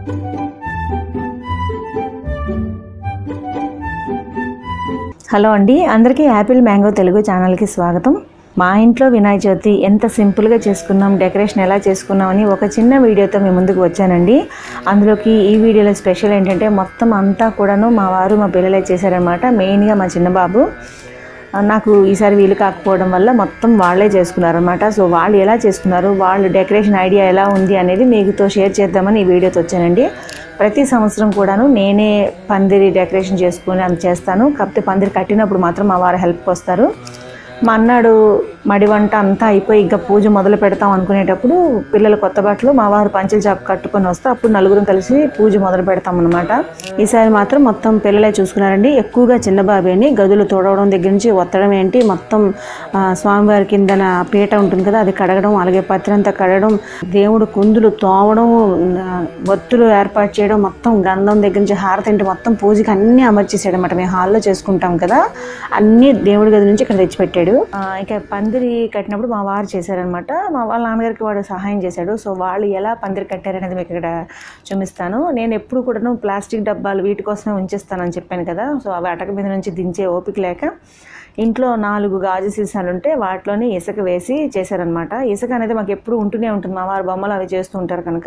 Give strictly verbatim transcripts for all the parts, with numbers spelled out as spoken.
Hello అండి, అందరికీ Apple mango Telugu ఛానల్కి స్వాగతం. మా ఇంట్లో వినాయక చవితి ఎంత సింపుల్గా చేసుకున్నాం, డెకరేషన్ ఎలా చేసుకున్నామని ఒక చిన్న వీడియోతో మీ ముందుకు వచ్చానండి. అందులోకి ఈ వీడియోలో స్పెషల్ ఏంటంటే మొత్తం అంతా కూడాను మా వారు మా పిల్లలే చేశారనమాట. మెయిన్గా మా చిన్నబాబు. నాకు ఈసారి వీలు కాకపోవడం వల్ల మొత్తం వాళ్ళే చేసుకున్నారనమాట. సో వాళ్ళు ఎలా చేసుకున్నారు, వాళ్ళు డెకరేషన్ ఐడియా ఎలా ఉంది అనేది మీతో షేర్ చేద్దామని ఈ వీడియోతో వచ్చానండి. ప్రతి సంవత్సరం కూడాను నేనే పందిరి డెకరేషన్ చేసుకుని అంత చేస్తాను. కాకపోతే పందిరి కట్టినప్పుడు మాత్రం మా వారు హెల్ప్కి వస్తారు. మా అన్నాడు మడి వంట అంతా అయిపోయి ఇంకా పూజ మొదలు పెడతాం అనుకునేటప్పుడు పిల్లలు కొత్త బట్టలు మా వారు పంచల చాప కట్టుకొని వస్తే అప్పుడు నలుగురం కలిసి పూజ మొదలు పెడతాం అనమాట. ఈసారి మాత్రం మొత్తం పిల్లలే చూసుకున్నారండి. ఎక్కువగా చిన్న బాబేని గదులు తోడవడం దగ్గర నుంచి ఒత్తడం ఏంటి మొత్తం స్వామివారి కిందన పీట ఉంటుంది కదా అది కడగడం, అలాగే పత్రంతా కడగడం, దేవుడు కుందులు తోవడం, ఒత్తులు ఏర్పాటు చేయడం, మొత్తం గంధం దగ్గర నుంచి హారతింటి మొత్తం పూజకి అన్నీ అమర్చేసాడు అనమాట. మేము హాల్లో చేసుకుంటాం కదా అన్నీ దేవుడి గది నుంచి ఇక్కడ తెచ్చిపెట్టాడు. ఇక పందిరి కట్టినప్పుడు మా వారు చేశారనమాట. మా వాళ్ళ నాన్నగారికి వాడు సహాయం చేశాడు. సో వాళ్ళు ఎలా పందిరి కట్టారనేది మీకు ఇక్కడ చూపిస్తాను. నేను ఎప్పుడు కూడాను ప్లాస్టిక్ డబ్బాలు వీటి కోసమే ఉంచేస్తానని చెప్పాను కదా. సో అవి అటక మీద నుంచి దించే ఓపిక లేక ఇంట్లో నాలుగు గాజు సీసాలు ఉంటే వాటిలోని ఇసుక వేసి చేశారనమాట. ఇసుక అనేది మాకు ఎప్పుడు ఉంటూనే ఉంటుంది. మా వారు బొమ్మలు అవి చేస్తూ ఉంటారు కనుక.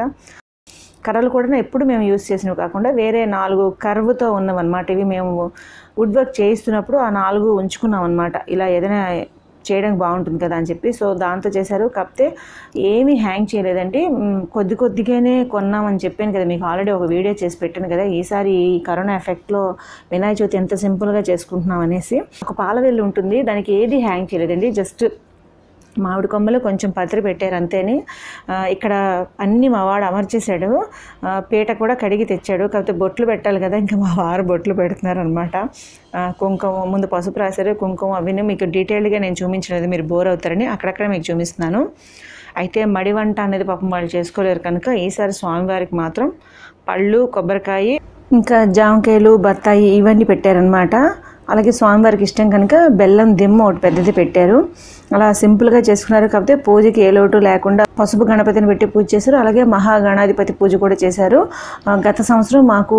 కర్రలు కూడా ఎప్పుడు మేము యూజ్ చేసినవి కాకుండా వేరే నాలుగు కర్వ్తో ఉన్నవన్నమాట. ఇవి మేము వుడ్ వర్క్ చేయిస్తున్నప్పుడు ఆ నాలుగు ఉంచుకున్నాం అనమాట. ఇలా ఏదైనా చేయడానికి బాగుంటుంది కదా అని చెప్పి. సో దాంతో చేశారు. కాకపోతే ఏమీ హ్యాంగ్ చేయలేదండి. కొద్ది కొద్దిగానే కొన్నామని చెప్పాను కదా మీకు, ఆల్రెడీ ఒక వీడియో చేసి పెట్టాను కదా. ఈసారి ఈ కరోనా ఎఫెక్ట్లో వినాయక చవితి ఎంత సింపుల్గా చేసుకుంటున్నాం అనేసి. ఒక పాలవెల్లి ఉంటుంది, దానికి ఏది హ్యాంగ్ చేయలేదండి. జస్ట్ మామిడి కొమ్మలు కొంచెం పత్రి పెట్టారు అంతేని. ఇక్కడ అన్నీ మా వాడు అమర్చేశాడు. పీట కూడా కడిగి తెచ్చాడు. కాకపోతే బొట్లు పెట్టాలి కదా, ఇంకా మా వారు బొట్లు పెడుతున్నారు అనమాట. కుంకుమ ముందు పసుపు రాశారు, కుంకుమ అవిని మీకు డీటెయిల్డ్గా నేను చూపించలేదు, మీరు బోర్ అవుతారని అక్కడక్కడ మీకు చూపిస్తున్నాను. అయితే మడి వంట అనేది పాపం వాళ్ళు చేసుకోలేరు కనుక ఈసారి స్వామివారికి మాత్రం పళ్ళు, కొబ్బరికాయ, ఇంకా జామకాయలు, బత్తాయి ఇవన్నీ పెట్టారనమాట. అలాగే స్వామివారికి ఇష్టం కనుక బెల్లం దిమ్మ ఒకటి పెద్దది పెట్టారు. అలా సింపుల్గా చేసుకున్నారు. కాకపోతే పూజకి ఏ లోటు లేకుండా పసుపు గణపతిని పెట్టి పూజ చేశారు. అలాగే మహాగణాధిపతి పూజ కూడా చేశారు. గత సంవత్సరం మాకు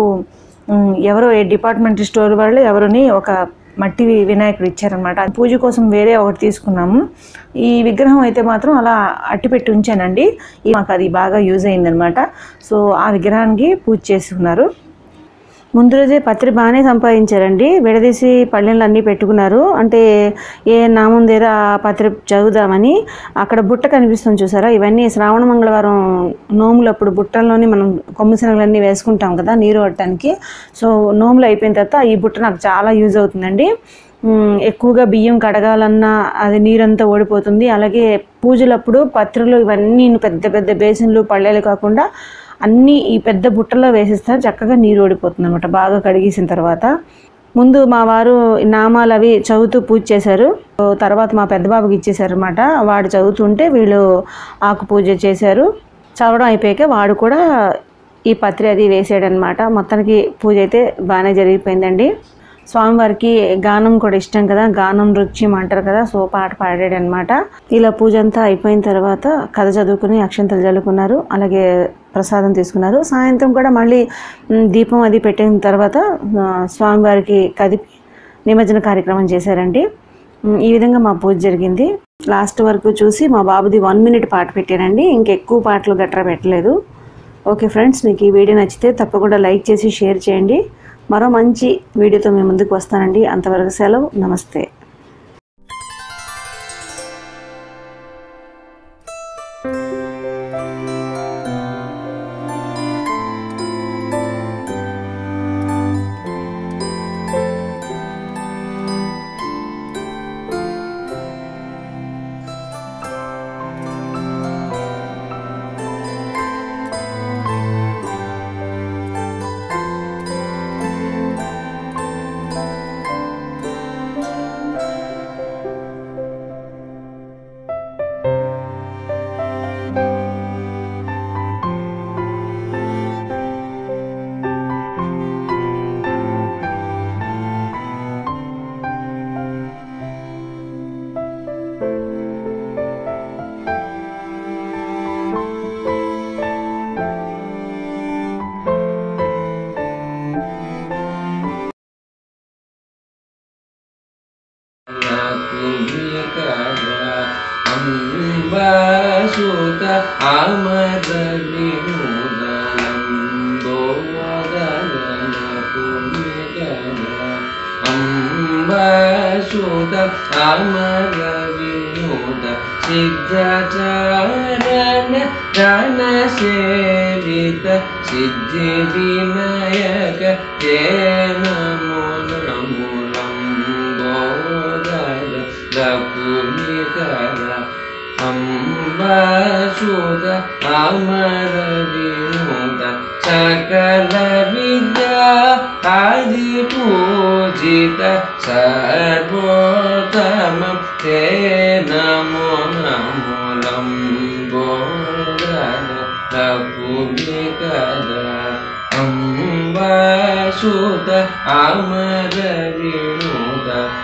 ఎవరో ఏ డిపార్ట్మెంట్ స్టోర్ వాళ్ళు ఎవరిని ఒక మట్టి వినాయకుడు ఇచ్చారనమాట. పూజ కోసం వేరే ఒకటి తీసుకున్నాము. ఈ విగ్రహం అయితే మాత్రం అలా అట్టి పెట్టి ఉంచానండి. మాకు అది బాగా యూజ్ అయిందనమాట. సో ఆ విగ్రహానికి పూజ చేసుకున్నారు. ముందు రోజే పత్రి బాగానే సంపాదించారండి. విడదీసి పళ్ళెళ్ళు అన్నీ పెట్టుకున్నారు. అంటే ఏ నామం దగ్గర ఆ పత్రి చదువుదామని. అక్కడ బుట్ట కనిపిస్తుంది చూసారా, ఇవన్నీ శ్రావణ మంగళవారం నోములప్పుడు బుట్టల్లోని మనం కొమ్ము శనగలన్నీ వేసుకుంటాం కదా నీరు పట్టడానికి. సో నోములు అయిపోయిన తర్వాత ఈ బుట్ట నాకు చాలా యూజ్ అవుతుందండి. ఎక్కువగా బియ్యం కడగాలన్నా అది నీరంతా ఓడిపోతుంది. అలాగే పూజలప్పుడు పత్రులు ఇవన్నీ పెద్ద పెద్ద బేసిన్లు పళ్ళేలు కాకుండా అన్నీ ఈ పెద్ద బుట్టలో వేసిస్తారు. చక్కగా నీరు ఓడిపోతుంది అనమాట బాగా కడిగేసిన తర్వాత. ముందు మా వారు నామాలు అవి చదువుతూ పూజ చేశారు. తర్వాత మా పెద్ద బాబుకి ఇచ్చేసారు అనమాట. వాడు చదువుతుంటే వీళ్ళు ఆకు పూజ చేశారు. చదవడం అయిపోయాక వాడు కూడా ఈ పత్రి అది వేసాడనమాట. మొత్తానికి పూజ అయితే బాగానే జరిగిపోయిందండి. స్వామివారికి గానం కూడా ఇష్టం కదా, గానం నృత్యం అంటారు కదా. సో పాట పాడాడు అనమాట. ఇలా పూజ అంతా అయిపోయిన తర్వాత కథ చదువుకుని అక్షంతలు చల్లుకున్నారు. అలాగే ప్రసాదం తీసుకున్నారు. సాయంత్రం కూడా మళ్ళీ దీపం అది పెట్టిన తర్వాత స్వామివారికి కదిపి నిమజ్జన కార్యక్రమం చేశారండి. ఈ విధంగా మా పూజ జరిగింది. లాస్ట్ వరకు చూసి మా బాబుది వన్ మినిట్ పాట పెట్టానండి. ఇంకెక్కువ పాటలు గట్రా పెట్టలేదు. ఓకే ఫ్రెండ్స్, మీకు ఈ వీడియో నచ్చితే తప్పకుండా లైక్ చేసి షేర్ చేయండి. మరో మంచి వీడియోతో మేము ముందుకు వస్తానండి. అంతవరకు సెలవు, నమస్తే. सुत अमर विनुत सिद्धचारण घनसेवित सिद्धि विनायक ते नमो नमो लंबोदर लकुमिकर अम्बासुत अमर विनुत सकल विद्या आदि पूजित सर्वोत्तम ते नमो नमो लंबोदर लकुमिकर अम्बासुत अमर विनुत